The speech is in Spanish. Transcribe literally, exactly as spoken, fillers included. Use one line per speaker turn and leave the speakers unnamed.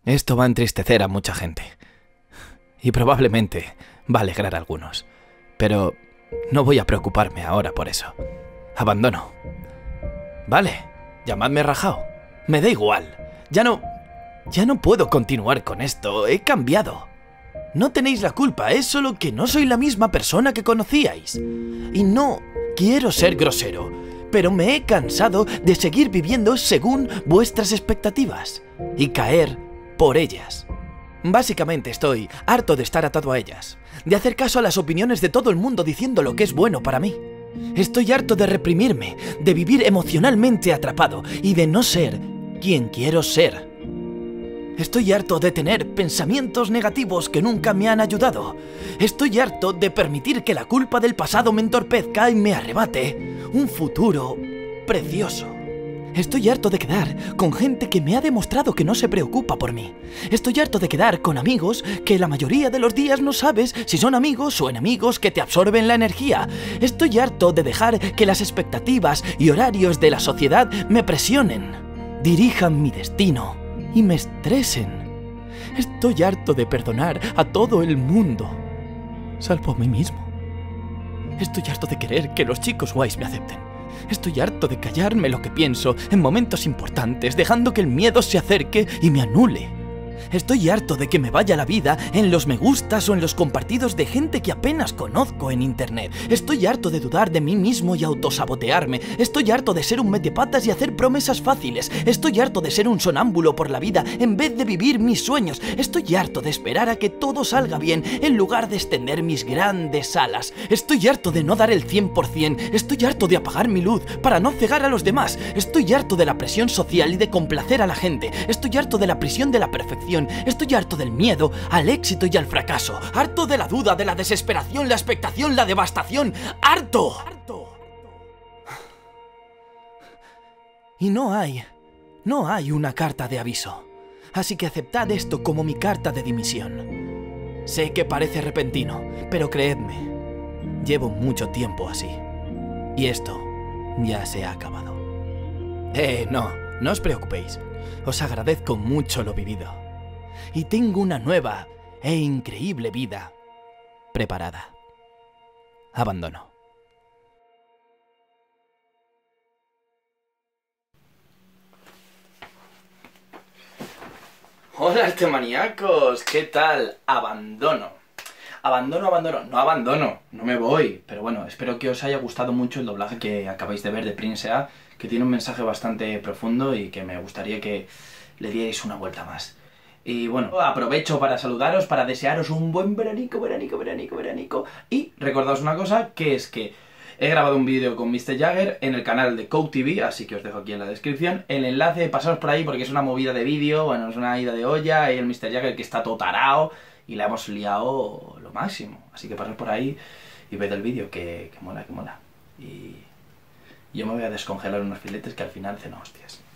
Esto va a entristecer a mucha gente. Y probablemente va a alegrar a algunos. Pero no voy a preocuparme ahora por eso. Abandono. Vale, llamadme rajao. Me da igual. Ya no... Ya no puedo continuar con esto. He cambiado. No tenéis la culpa, es solo que no soy la misma persona que conocíais. Y no quiero ser grosero, pero me he cansado de seguir viviendo según vuestras expectativas y caer por ellas. Básicamente estoy harto de estar atado a ellas, de hacer caso a las opiniones de todo el mundo diciendo lo que es bueno para mí. Estoy harto de reprimirme, de vivir emocionalmente atrapado y de no ser quien quiero ser. Estoy harto de tener pensamientos negativos que nunca me han ayudado. Estoy harto de permitir que la culpa del pasado me entorpezca y me arrebate un futuro precioso. Estoy harto de quedar con gente que me ha demostrado que no se preocupa por mí. Estoy harto de quedar con amigos que la mayoría de los días no sabes si son amigos o enemigos que te absorben la energía. Estoy harto de dejar que las expectativas y horarios de la sociedad me presionen, dirijan mi destino y me estresen. Estoy harto de perdonar a todo el mundo, salvo a mí mismo. Estoy harto de querer que los chicos guays me acepten. Estoy harto de callarme lo que pienso en momentos importantes, dejando que el miedo se acerque y me anule. Estoy harto de que me vaya la vida en los me gustas o en los compartidos de gente que apenas conozco en internet. Estoy harto de dudar de mí mismo y autosabotearme. Estoy harto de ser un metepatas y hacer promesas fáciles. Estoy harto de ser un sonámbulo por la vida en vez de vivir mis sueños. Estoy harto de esperar a que todo salga bien en lugar de extender mis grandes alas. Estoy harto de no dar el cien por cien. Estoy harto de apagar mi luz para no cegar a los demás. Estoy harto de la presión social y de complacer a la gente. Estoy harto de la prisión de la perfección. Estoy harto del miedo al éxito y al fracaso. Harto de la duda, de la desesperación, la expectación, la devastación. ¡Harto! Y no hay, no hay una carta de aviso. Así que aceptad esto como mi carta de dimisión. Sé que parece repentino, pero creedme, llevo mucho tiempo así. Y esto ya se ha acabado. Eh, no, no os preocupéis. Os agradezco mucho lo vivido. Y tengo una nueva e increíble vida preparada. Abandono. Hola, artemaníacos, ¿qué tal? Abandono. Abandono, abandono, no abandono, no me voy. Pero bueno, espero que os haya gustado mucho el doblaje que acabáis de ver de Prince A, que tiene un mensaje bastante profundo y que me gustaría que le dierais una vuelta más. Y bueno, aprovecho para saludaros, para desearos un buen veranico, veranico, veranico, veranico. Y recordaos una cosa, que es que he grabado un vídeo con mister Jagger en el canal de Coke T V, así que os dejo aquí en la descripción. El enlace, pasaros por ahí porque es una movida de vídeo, bueno, es una ida de olla, y el mister Jagger que está todo tarao y la hemos liado lo máximo. Así que pasaos por ahí y ved el vídeo, que, que mola, que mola. Y yo me voy a descongelar unos filetes que al final ceno hostias.